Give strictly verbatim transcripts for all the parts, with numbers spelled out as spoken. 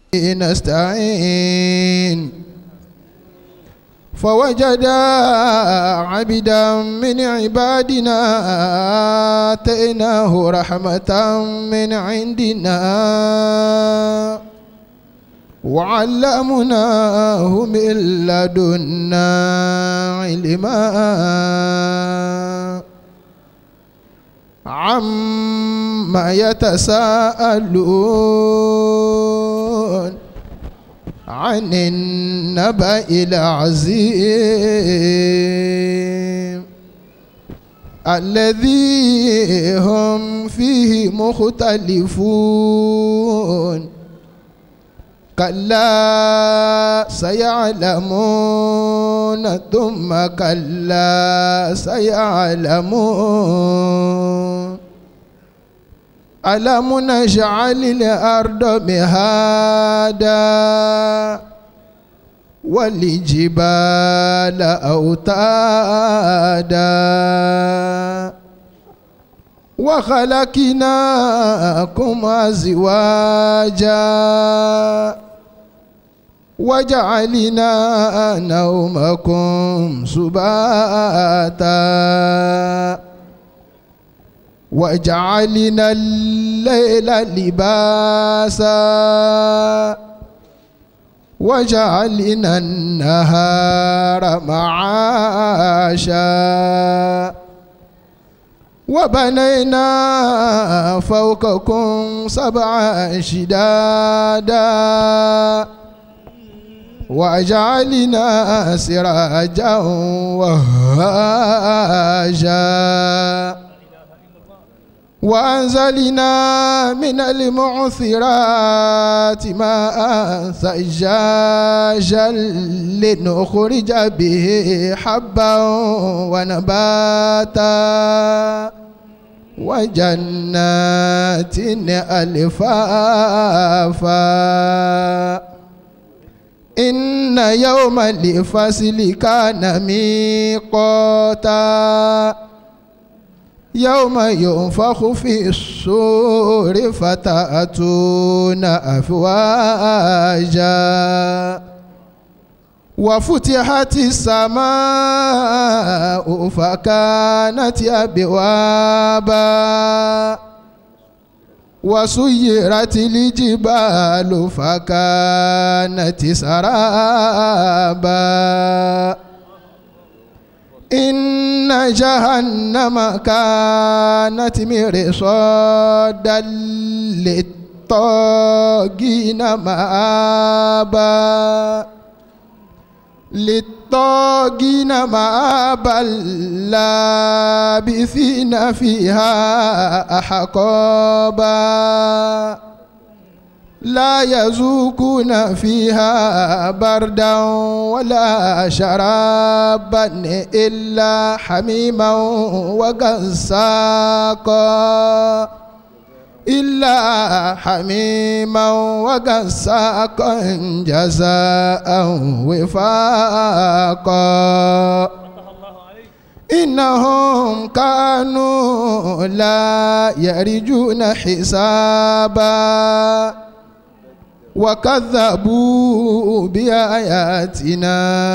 نستعين فوجدا عبدا من عبادنا آتيناه رحمة من عندنا وعلمناه من لدنا علما عما يتساءلون عن النبأ العظيم الذي هم فيه مختلفون كلا سيعلمون ثم كلا سيعلمون ألم نجعل الأرض مهادا والجبال أوتادا وخلقناكم أزواجا وجعلنا نومكم سباتا وجعلنا الليل لباسا وجعلنا النهار معاشا وبنينا فوقكم سبعا شدادا وجعلنا سراجا وهاجا وأنزلنا من المعصرات ماء ثجاجا لنخرج به حبا ونباتا وجنات ألفافا إن يوم الفصل كان ميقاتا يوم ينفخ في الصور فتأتون أفواجا وفتحت السماء فكانت أبوابا وسيرت الجبال فكانت سرابا إن جهنم كانت مرصادا للطاغين مآبا للطاغين مآبا لابثين فيها أحقابا لا يذوقون فيها بردا ولا شرابا إلا حميما وغساقا إلا حميما وغساقا جزاء وفاقا إنهم كانوا لا يرجون حسابا وكذبوا بآياتنا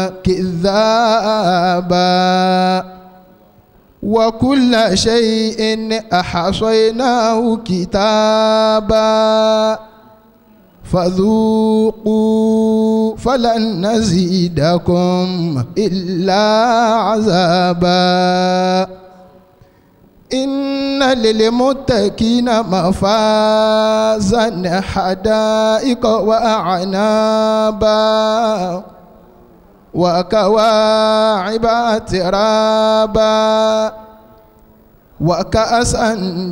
كذابا وكل شيء أحصيناه كتابا فذوقوا فلن نزيدكم إلا عذابا إن للمتقين مفازا حدائق وأعنابا وكواعب أترابا وكأسا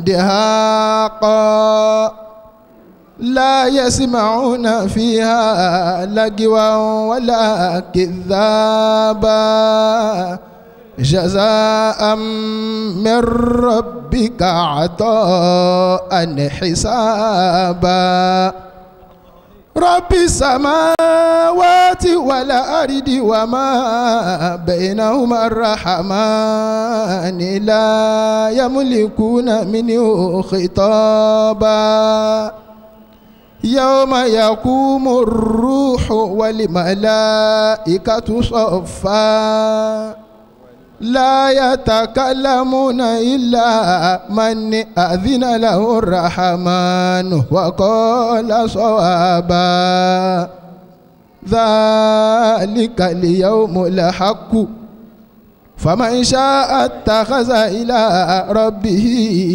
دهاقا لا يسمعون فيها لغوا ولا كذابا جزاء من ربك عطاء حسابا رب السماوات والأرض وما بينهما الرحمن لا يملكون منه خطابا يوم يقوم الروح والملائكة صفا لا يتكلمون إلا من أذن له الرحمن وقال صوابا ذلك اليوم الحق فمن شاء اتخذ إلى ربه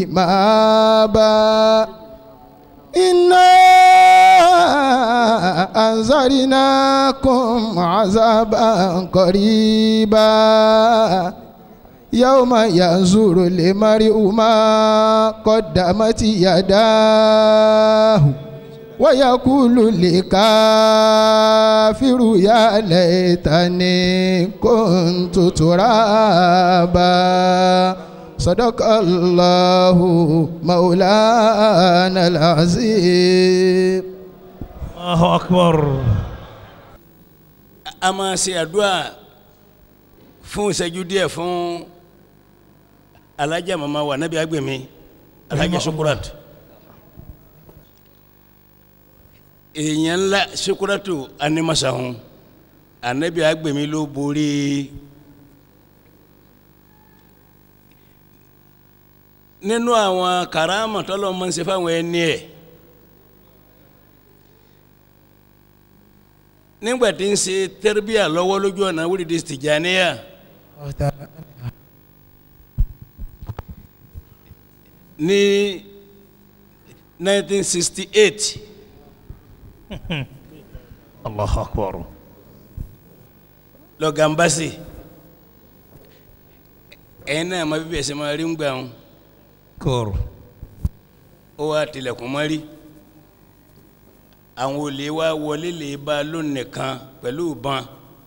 مآبا إنا أنذرناكم عذابا قريبا يوم ينظر المرء ما قدمت يداه ويقول الكافر يا ليتني كنت ترابا صدق الله مولانا العظيم. الله أكبر. أما سيادوا فون سجودية فون alájà mama wa nabi agbemi alájà Sukurat èèyàn ńlá Sukuratu animasahun anabi agbemi ló borí nínú àwọn karama tọ́lọ́ mọ́ ṣe fáwọn ẹni ẹ̀ nígbàtí ń ṣe tẹ́rbíà lọ́wọ́ lójú ọ̀nà wúrídì Tìjàníyà ní nineteen sixty-eight. Allahu Akbar. Lọ Gambasi ẹ̀yin náà ma bíbí ẹ̀sẹ̀ máa rí ń gbà wọn kọ́rọ̀ ó wá tilẹ̀kùn mọ́rí àwọn olè wá wọlé lè bá lónìí kan pẹ̀lú ìbọn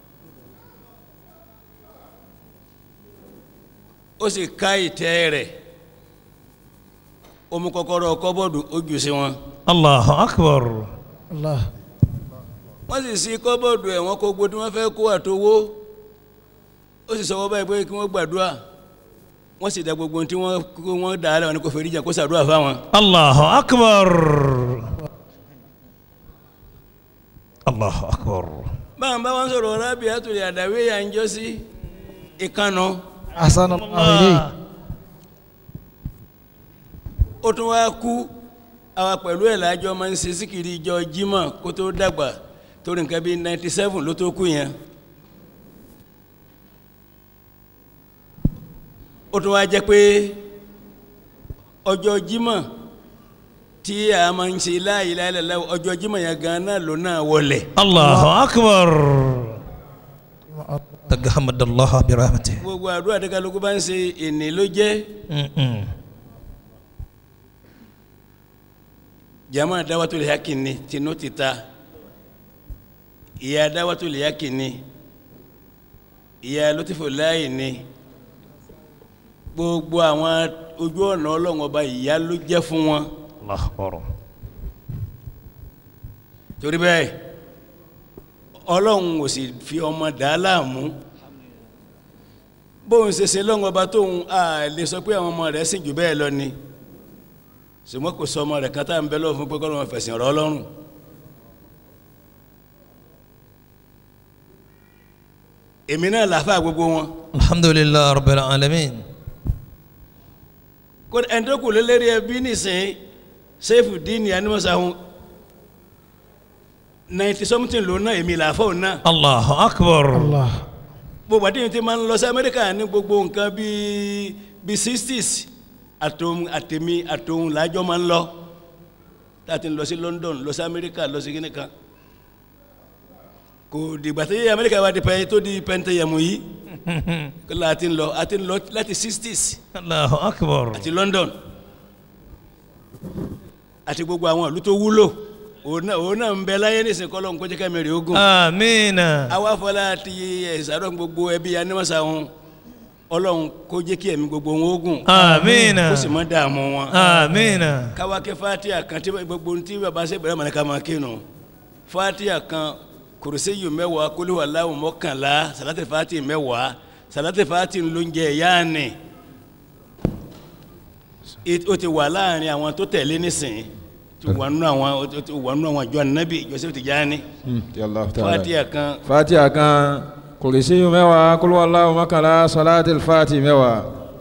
ó sì ká ìtẹ́ rẹ̀ ó mú kọ́kọ́rọ́ kọ́bọ̀dù ó jù sí wọn. Allahu Akbar. Allah. wọ́n sì sí kọ́bọ̀dù ẹ̀ wọ́n kó gbogbo tí wọ́n fẹ́ kó àtowó ó sì sọ wọ́n báyìí pé kí wọ́n gbàdúrà wọ́n sì dá gbogbo tí wọ́n kó wọ́n dà á lẹ́wọ̀n ní kò fẹ́ ríjà kó ṣàdúrà fáwọn. Allahu Akbar. Allahu Akbar. báwọn bá wọn sọ̀rọ̀ Rabi'atul Adawiyya ń jọ sí ìkànnà. Ahsanallahu ilayk. ó tún wá kú àwa pẹ̀lú ẹ̀ lájọ máa ń ṣe síkìrì ìjọ Jímọ̀ kó tó dàgbà torí nǹkan bíi ninety seven ló tó kú yẹn. ó tún wá jẹ́ pé ọjọ́ Jímọ̀ tí a máa ń ṣe la ilaha illallah ọjọ́ Jímọ̀ yẹn gan-an ló náà wọlé. Allahu Akbar. Tagahamadallaha bi rahmatihi. gbogbo àdúrà tí kálukú bá ń ṣe ìní ló jẹ́. jama Dawatul Haqqi ni tinú ti ta ìyá Dawatul Haqqi ni ìyá Lutfullahi ni gbogbo àwọn ojú ọ̀nà Ọlọ́run ọba ìyá ló jẹ́ fún wọn. Allahu Akbar. torí bẹ́ẹ̀ Ọlọ́run ò sì fi ọmọ dàá láàmú bóun ṣe ṣe lọ́wọ́ ọba tóun a lè sọ pé àwọn ọmọ rẹ̀ sìn jù bẹ́ẹ̀ lọ ni ṣùgbọ́n kò sọ ọmọ rẹ̀ kan tá à ń bẹ lọ́wọ́ fún pé kọ́ lọ́wọ́ fẹ̀sìn ọ̀rọ̀ Ọlọ́run. èmi náà làáfà gbogbo wọn. Alhamdulillah rabbil alamin. kó ẹni tó kù lélẹ́rìí ẹbí nìsín Saifuddin Animasahun ninety something ló náà èmi làáfà òun náà. Allahu Akbar. Allah. gbogbo àti ìyẹn ti máa ń lọ sí Amẹ́ríkà ní gbogbo nǹkan bíi bíi sixties àtòun àtèmi àtòun làájọ máa ń lọ tá a ti ń lọ sí London lọ sí Amẹ́ríkà lọ sí kíní kan kò dìgbà tí Amẹ́ríkà wá di pẹ́ tó di pẹ́ntẹ́yẹmù yìí kó la ti ń lọ a ti ń lọ láti sixties Allahu Akbar. àti London àti gbogbo àwọn ìlú tó wúlò òun náà ń bẹ láyé nísìnyí kọ́ lọ́n kó jẹ́ kẹ́mi rè ogun. Amina. àwa fọlá ti ẹ̀sàdọ̀ gbogbo ẹbí Animasahun Ọlọ́run kó jẹ́ kí ẹ̀mí gbogbo wọn ogun. Amina. kó sì mọ́ dààmú wọn. Amina. káwa kẹ́ Fatiha kan tí gbogbo tí bàbá ṣe bẹ̀rẹ̀ mọ̀nìkà máa kí nù Fatiha kan Kursiyu mẹ́wàá Qul huwallahu mọ́kànlá Salatul Fatihi mẹ́wàá Salatul Fatihi ló ń jẹ yáàni ó ti wà láàrin àwọn tó tẹ̀lé nísìnyí tó wà nínú àwọn tó wà nínú àwọn àjọ ànábì Joseph Tijani Allah ta'ala. Fatiha kan Fatiha kan Kursiyu mẹ́wàá Qul huwallahu mọ́kànlá Salatul Fati mẹ́wàá.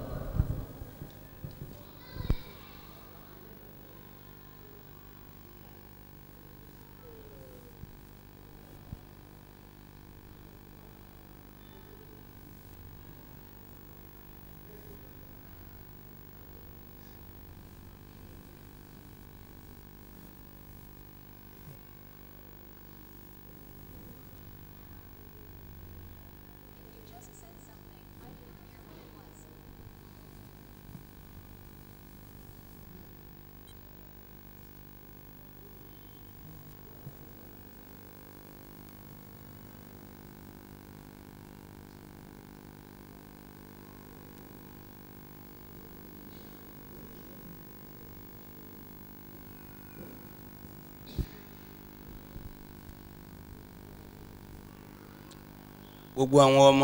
gbogbo àwọn ọmọ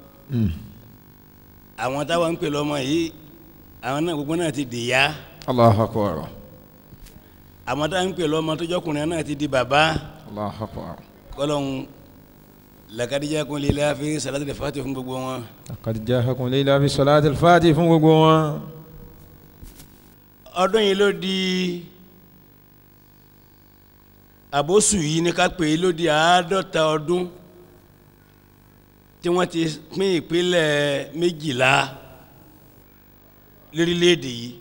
àwọn táwọn ń pè lọ́mọ yìí àwọn náà gbogbo náà ti dìyá. Allahu Akbar. àwọn táwọn ń pè lọ́mọ tó jọkùnrin náà ti di bàbá. Allahu Akbar. kọ́lọ́n laqad ja'akum lillahi fi salatil fati fún gbogbo wọn. laqad ja'akum lillahi fi salatil fati fún gbogbo wọn. ọdún yìí ló di àbóṣù yìí ní ká pè é ló di àádọ́ta ọdún tí wọ́n ti pín ìpínlẹ̀ méjìlá lórílẹ̀‐èdè yìí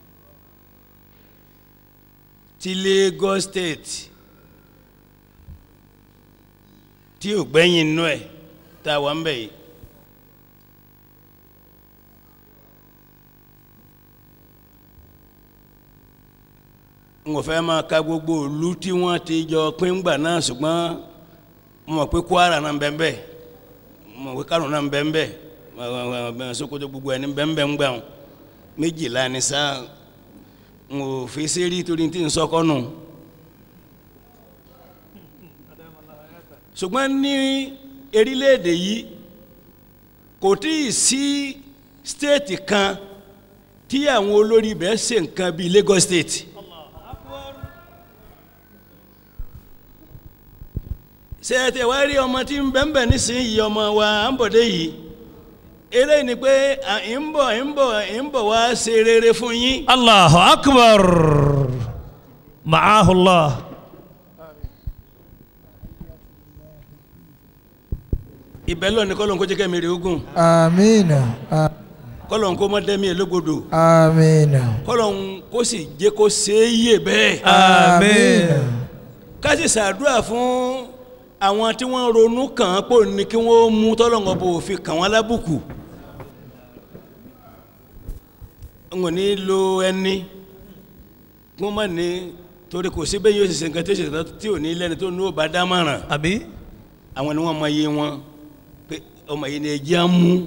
ti Lagos State tí ò gbẹ́yìn inú ẹ̀ tá a wà ń bẹ̀ yìí n kò fẹ́ máa ka gbogbo ìlú tí wọ́n ti jọ pín gbà náà ṣùgbọ́n mo mọ̀ pé Kwara náà ń bẹ ń bẹ mo mọ̀ pé Kano náà ń bẹ ń bẹ Sokoto gbogbo ẹni ń bẹ ń bẹ ń gbà wọn méjìlá ni sáà n ò fi sẹ́rí torí tí n sọkọ́ nù ṣùgbọ́n ní erílẹ̀-èdè yìí kò tí ì sí stéètì kan tí àwọn olórí ibẹ̀ ṣe nǹkan bíi Lagos State. sẹ́ẹ̀tẹ̀ wá rí ọmọ tí ń bẹ̀m̀bẹ̀ nísìnyí ọmọ wa ń bọ̀dé yìí eléyìí ni pé ń bọ̀ ń bọ̀ ń bọ̀ wá ṣe rere fún yín. Allahu Akbar ma'ahullah. ibẹ̀ lọ ni kọ́lọ́n kó jẹ́ kẹ́mi rí ogun. Amina. kọ́lọ́n kó mọ́ dẹ́mi elógodò. Amina. kọ́lọ́n kó sì jẹ́ kó ṣe é yé bẹ́ẹ̀. Amina. ká sì ṣàdúrà fún àwọn tí wọ́n ronú kàn án pò ní kí wọ́n mú tọ́lọ́ngọ́ bò fi kàn wọ́n lábùkù. n kò ní lo ẹni kí wọ́n má ní torí kò sí bẹ́ẹ̀ yóò ṣe nǹkan tí ò ní lẹ́ni tó ní ó bá dá mọ̀ràn. àbí. àwọn ni wọ́n mọ iye wọn pé ọmọ yìí ni ẹjẹ́ á mú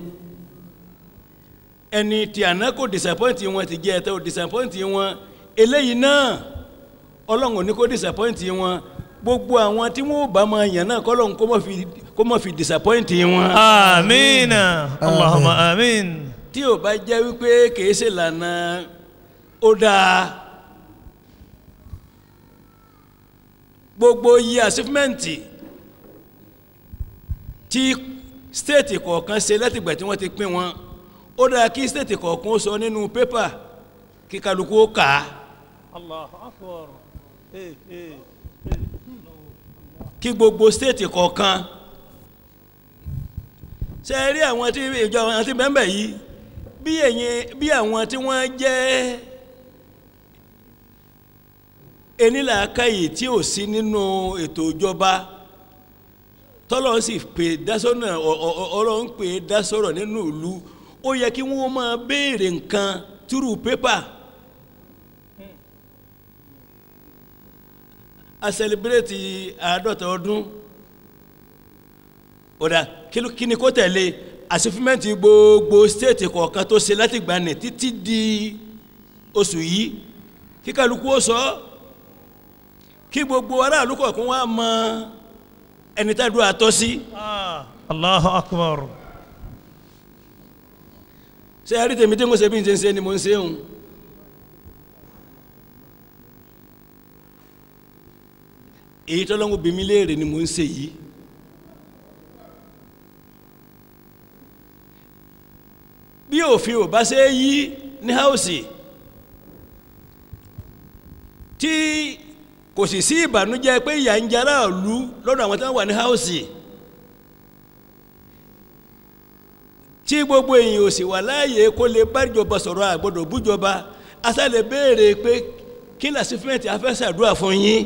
ẹni tí àná kò disappoint wọn ti jẹ́ ẹ̀tọ́ disappoint wọn eléyìí náà ọlọ́run ní kó disappoint wọn gbogbo àwọn tí wọ́n bá máa yàn náà kọ́lọ́run kó má fi disappoint wọn. amina allahumma amin. tí ò bá jẹ́ wípé kìí ṣe lànà ó dáa gbogbo yí achievement tí state kọ̀ọ̀kan ṣe látìgbà tí wọ́n ti pín wọn ó dáa kí state kọ̀ọ̀kan ó sọ nínú pépà kí kálukú ó kà á. Allahu Akbar. Hey, hey, hey. Kí gbogbo state kọ̀ọ̀kan ṣe rí àwọn tí ìjọ àwọn tí bẹ́ẹ̀ yìí bí ẹ̀yin bí àwọn tí wọ́n jẹ́ enílàákàyè tí ò sí nínú ètò ìjọba tọ́lọ́ sì pè dásọ́nà ọlọ́run pè dásọ̀rọ̀ nínú ìlú ó yẹ kí wọ́n máa béèrè nǹkan túrú pépà. A celebrate àádọ́ta ọdún ọ̀dà kí ni kó tẹ̀lé achievement gbogbo state kọ̀ọ̀kan tó ṣe láti gbà ní títí di oṣù yìí kí kálukú ó sọ kí gbogbo aráàlú kọ̀ọ̀kan wá mọ ẹni tá a dúró àtọ́ sí. Allahu Akbar. ṣé a rí tèmi tí mo ṣe bí n ṣe ń ṣe ni mo ń ṣe ń èyí tọ́lọ́run bí mi léèrè ni mò ń ṣe yìí. bí òfin ò bá ṣe yí ní háùsì tí kò sì sí ìbànújẹ́ pé ìyà ń jẹ aráàlú lọ́dọ̀ àwọn tí wọ́n wà ní háùsì tí gbogbo èèyàn ò sì wà láàyè kó lè bá ìjọba sọ̀rọ̀ àgbọ̀dọ̀ bújọba asálẹ̀ béèrè pé kí ní àsífẹ́ǹtì afẹ́ ṣàdúrà fún yín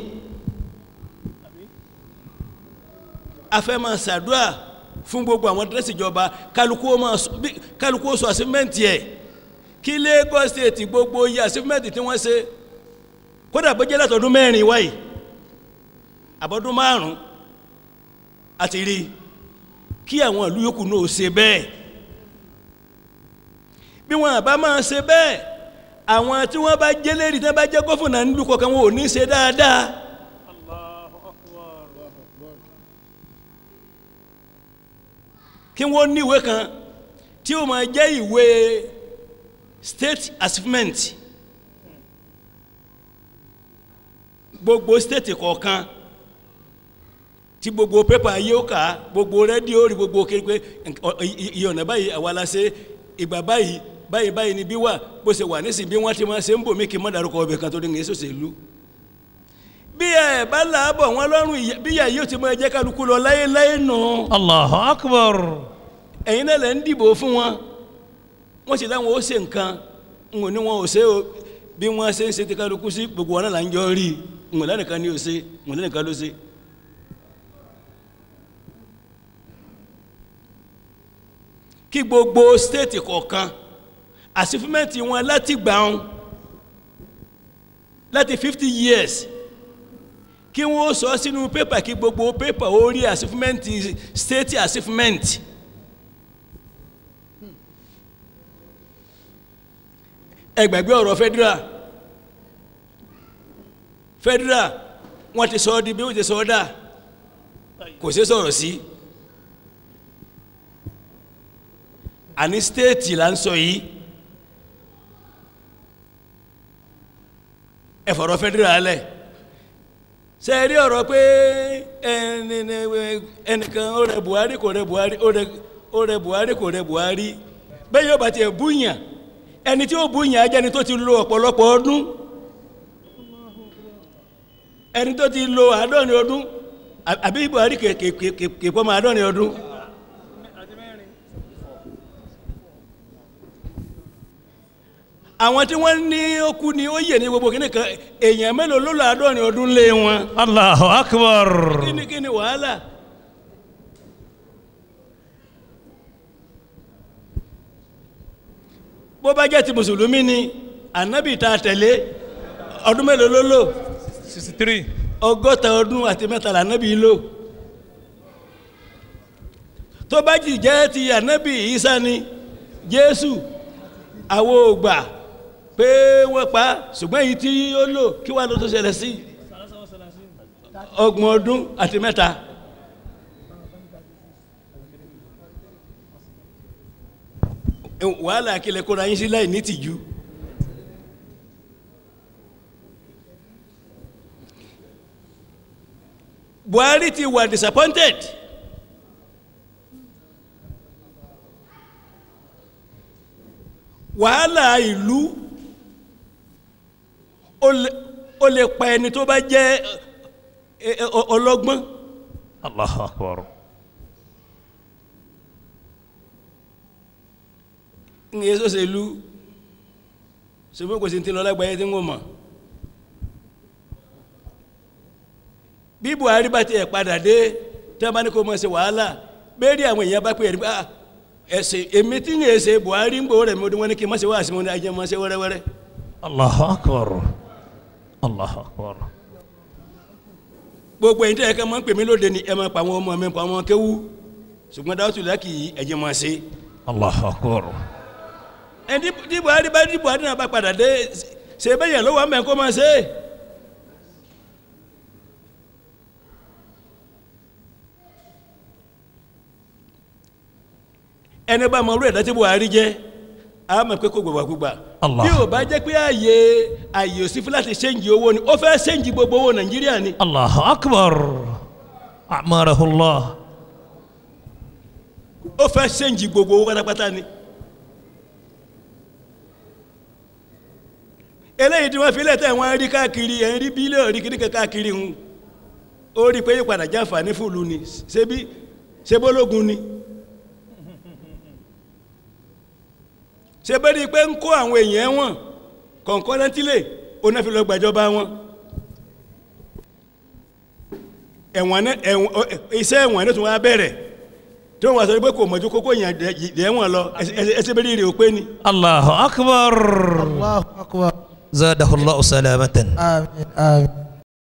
afẹ́ máa ṣàdúrà fún gbogbo àwọn dírẹ́sì ìjọba kálukú ó sọ àsífẹ́ǹtì ẹ̀ kí Lagos State gbogbo iye àsífẹ́ǹtì tí wọ́n ṣe kódà bó jẹ́ látọdún mẹ́rin wáyìí àbọ̀dún márùn-ún àti rí kí àwọn ìlú yòókù náà ṣe bẹ́ẹ̀ bí wọn àbá máa ṣe bẹ́ẹ̀ àwọn tí wọ́n bá jẹ́ lérí tí wọ́n bá jẹ́ gọ́fúnà nílùú kọ̀ọ̀kan wọn ò ní ṣe dáadáa. kí wọ́n ní ìwé kan tí ó máa jẹ́ ìwé state achievement gbogbo state kọ̀ọ̀kan tí gbogbo pépà yóò kà gbogbo rédíò rí gbogbo kékeré iye ọ̀nà báyìí àwa la ṣe ìgbà báyìí báyìí báyìí ni bí wà bó ṣe wà nísìnyí bí wọ́n ti máa ṣe ń bò mí kí n má dárúkọ ọbẹ̀ kan tó ní èso ṣèlú bí ẹ bá làábọ̀ wọn lọ́rùn bí ìyá yóò ti máa jẹ́ kálukú lọ láyé láyé nù. Allahu Akbar. ẹ̀yin náà lẹ́ ń dìbò fún wọn wọ́n sì láwọn ó ṣe nǹkan ń wò ní wọn ò ṣe o bí wọ́n ṣe ń ṣe ti kálukú sí gbogbo wọn náà là ń jọ rí ń wò lẹ́nìkan ní ó ṣe ń wò lẹ́nìkan ló ṣe. kí gbogbo stéètì kọ̀ọ̀kan àsífímẹ́ǹtì wọn láti gbà wọn láti fifty years kí wọ́n sọ sínú pépà kí gbogbo pépà ó rí àsífímẹ́ǹtì stéètì àsífímẹ́ǹtì. ẹ gbàgbé ọ̀rọ̀ federal federal wọ́n ti sọ ọ́ di bí wọ́n ti sọ ọ́ dà kò sí sọ̀rọ̀ sí. àní stéètì là ń sọ yìí ẹ fọ̀rọ̀ federal alẹ̀ ṣe é rí ọ̀rọ̀ pé ẹnìkan ó rẹ Buhari kò rẹ Buhari ó rẹ Buhari kò rẹ Buhari bẹ́ẹ̀ yóò bá tiẹ̀ búyàn ẹni tí ó búyàn ajẹ́ni tó ti lo ọ̀pọ̀lọpọ̀ ọdún ẹni tó ti lo àádọ́rin ọdún àbí Buhari kèpọ̀ mọ́ àádọ́rin ọdún. àwọn tí wọ́n ní ó kú ni ó yè ní gbogbo kíní kan èèyàn mélòó ló lọ àádọ́rin ọdún lé wọn. Allahu Akbar. kíni kíni wàhálà. bó bá jẹ́ ti mùsùlùmí ni ànábì tá a tẹ̀lé ọdún mélòó ló lò. sixty three. ọgọ́ta ọdún àti mẹ́tàlá ànábì lò. tó bá jì jẹ́ ti ànábì Ìsá ni Jésù àwọn ògbà pé wọ́n pa ṣùgbọ́n èyí tí ó lò kí wàá ló tó ṣẹlẹ̀ sí ọgbọ̀n ọdún àti mẹ́ta. wàhálà akílẹ̀ kóra yín sí láì ní tìjú. Buhari ti wà disappointed. wàhálà ìlú ó lè pa ẹni tó bá jẹ́ ọlọ́gbọ́n. Allahu Akbar. ní èso ṣèlú ṣùgbọ́n kò sí ti lọ lágbàáyé tí ń wò mọ̀. bí Buhari bá tiẹ̀ padà dé tí wọ́n bá ní kó mọ̀ ṣe wàhálà bẹ́ẹ̀ rí àwọn èèyàn bá pè é nípa ẹsẹ èmi tí ń ẹsẹ Buhari ń gbọ́ rẹ̀ mo ní wọ́n ní kí n má ṣe wá sí mo ní ajẹ́ mọ́ ṣe wẹ́rẹ́wẹ́rẹ́. Allahu Akbar. Allahu Akbar. gbogbo ẹ̀yin tí ẹ̀ka máa ń pè mí lóde ni ẹ máa pa àwọn ọmọ mi pa àwọn kéwú ṣùgbọ́n dáwọ́tò lákì ẹ̀jẹ̀ máa ṣe. Allahu Akbar. ẹ̀ tí Buhari bá ní Buhari náà bá padà dé ṣe bẹ́ẹ̀ yẹn ló wà mẹ́ kó máa ṣe. ẹni bá mọ orí ẹ̀dá tí Buhari jẹ́ a mọ̀ pé kó gbàgbàgbà Allah. bí o bá jẹ́ pé ààyè ààyè òsì fún láti ṣéǹjì owó ni ó fẹ́ ṣéǹjì gbogbo owó nàìjíríà ni. Allahu akbar. Amarahullah. ó fẹ́ ṣéǹjì gbogbo owó pátápátá ni. eléyìí tí wọ́n fi lẹ́tẹ̀ wọ́n rí káàkiri ẹ̀ ń rí bílíọ̀nù rí kíní káàkiri ń ó rí pé ìpadà jáfàní fúlù ni ṣebí ṣebólógun ni ṣebí rí pé ń kó àwọn èèyàn wọn kọ̀ǹkọ́rẹ́ntílẹ̀ onáfi lọ gbàjọba wọn ẹ̀wọ̀n iṣẹ́ ẹ̀wọ̀n ní tó wá bẹ̀rẹ̀ tí wọ́n wá sọ pé kò mọ̀jú kókó èèyàn dẹ̀wọ̀n lọ ẹsẹ̀ bí rí rí ò pé ni. Allahu akbar. Allahu akbar. Zadahullahu salamatan. Amin. Amin.